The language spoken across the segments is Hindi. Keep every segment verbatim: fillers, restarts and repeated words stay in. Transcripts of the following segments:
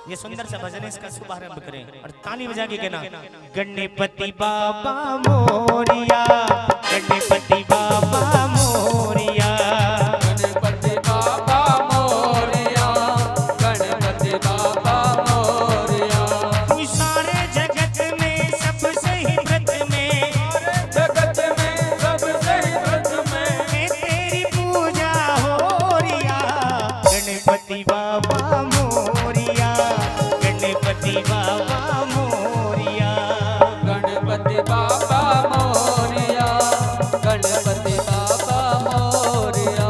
ये सुंदर सा भजन है, इसका शुभारंभ करें और ताली बजा के कहना गणपति बाबा मोरिया, गणपति बाबा मोरिया, गणपति बाबा मोरिया, गणपति बाबा मोरिया। सारे जगत में सबसे ही प्रथम में, जगत में सबसे ही प्रथम में तेरी पूजा हो रिया। गणपति बाबा मोरिया, गणपति बाबा मोरिया, गणपति बाबा मोरिया, गणपति बाबा मोरिया।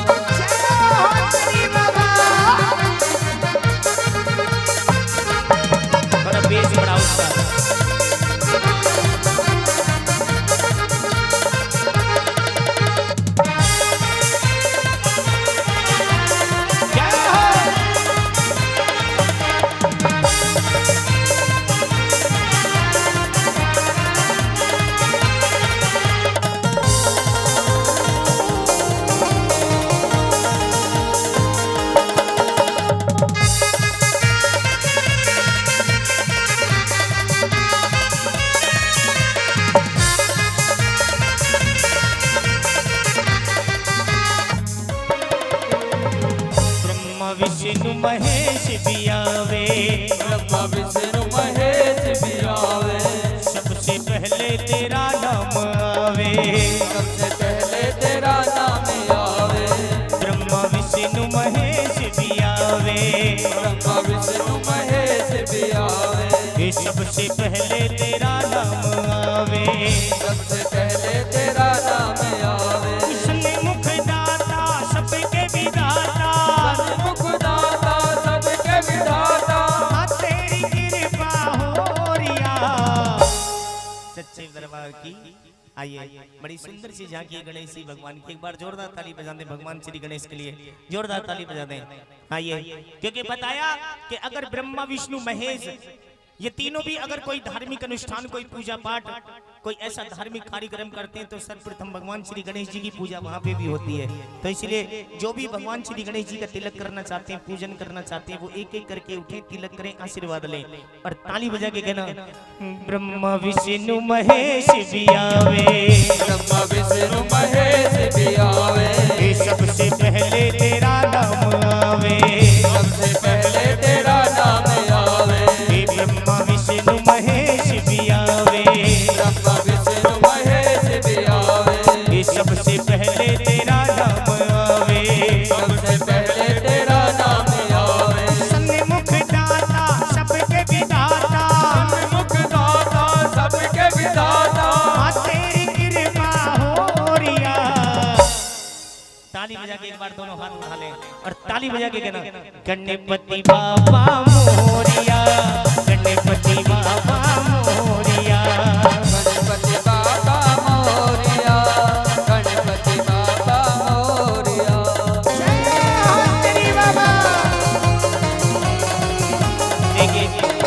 थोड़ा बेस बढ़ाओ उसका। विष्णु महेश भी आवे, ब्रह्मा विष्णु महेश भी आवे, सबसे पहले तेरा नाम आवे, सबसे पहले तेरा नाम आवे। ब्रह्मा विष्णु महेश भी आवे, ब्रह्मा विष्णु महेश भी आवे, सबसे पहले तेरा नाम आवे, सबसे पहले तेरा नाम आवे। उसने मुख दाता सबके विधाता, मुखदाता सबके विधाता, तेरी कृपा हो रिया। सच्चे दरबार की आइए बड़ी सुंदर सी झांकी है गणेश जी भगवान की। एक बार जोरदार ताली बजा दें भगवान श्री गणेश के लिए, जोरदार ताली बजा दें। आइए, क्योंकि बताया कि अगर ब्रह्मा विष्णु महेश ये तीनों भी अगर कोई धार्मिक अनुष्ठान, कोई पूजा पाठ, कोई ऐसा धार्मिक कार्यक्रम करते हैं तो सर्वप्रथम भगवान श्री गणेश जी की पूजा वहां पे भी होती है। तो इसलिए जो भी भगवान श्री गणेश जी का तिलक करना चाहते हैं, पूजन करना चाहते हैं, वो एक एक करके उठे, तिलक करें, आशीर्वाद लें और ताली बजा के कहना ब्रह्मा विष्णु महेश भी आवे, ब्रह्मा विष्णु महेश भी आवे, सबसे पहले तेरा नाम आवे, सबसे पहले तेरा नाम आवे। ब्रह्मा विष्णु महेश भी आवे, ब्रह्मा विष्णु महेश भी आवे, सबसे पहले तेरा नाम आवे, सबसे पहले तेरा नाम आवे। सन्मुख दाता सबके विधाता, मुखदाता सबके विधाता, तेरी कृपा हो रिया। ताली बजा के एक बार दोनों हाथ उठा लें और ताली बजा के कहना गणपति बाबा मोरिया, गणपति बाबा मोरिया, गणपति बाबा मोरिया, गणपति बाबा मोरिया। तेरी बाबा। देखिए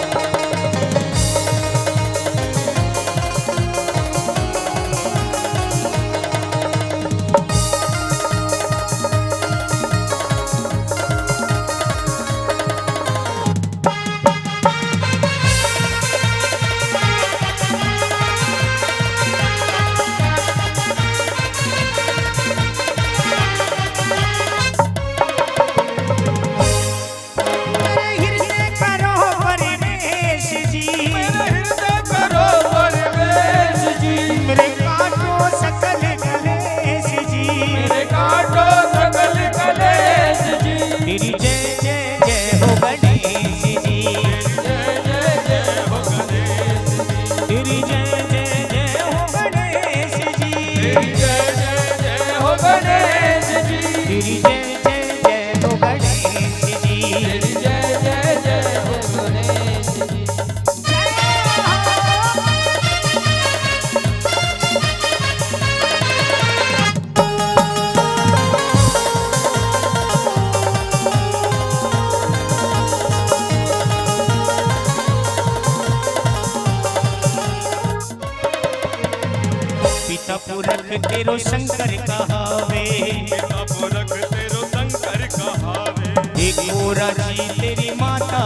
तेरो शंकर कहावे, पुरख तेरो शंकर कहावे, एक मोरा जी तेरी माता कहावे।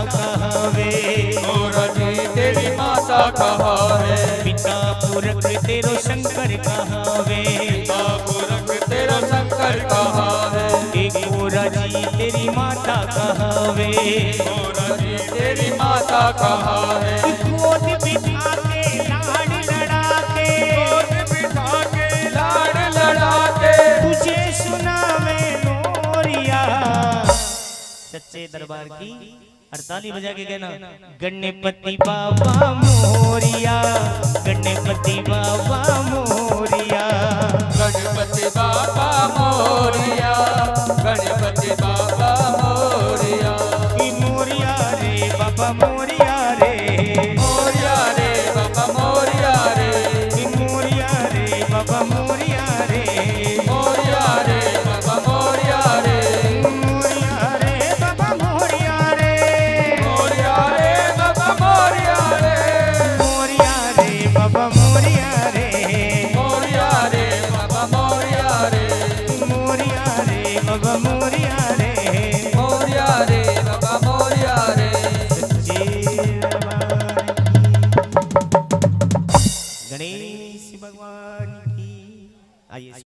कहाँ वे, मोरा जी तेरी माता कहाँ है, पिता पुरख तेरो शंकर कहाँ वे, पिता पुरख तेरा शंकर कहाँ है, एक मोरा जी तेरी माता कहाँ वे, मोरा जी तेरी माता कहाँ है, गोद बिठा के लाड लड़ा के, गोद बिठा के लाड लड़ाते, तुझे सुनावे लोरिया। सच्चे दरबार की हड़ताली बजा के कहना, गणपति बाबा मोरिया, गणपति बाबा मोरिया, गणपति बाबा मोरिया, गणपति बाबा मोरिया, कि मोरिया रे बाबा मोरिया रे, मोरिया रे बाबा मोरिया रे, कि मोरिया रे बाबा मोरिया रे, मोरिया रे बाबा मोरिया रे, मोरिया रे बाबा मोरिया रे, मोरिया रे बाबा मोरिया रे, मोरिया रे बाबा मोरिया रे, मोरिया रे बाबा मोरिया रे, मोरिया रे बाबा मोरिया रे, मोरिया रे बाबा मोरिया रे। सच्चे दरबार की गणेश भगवान की। आइए।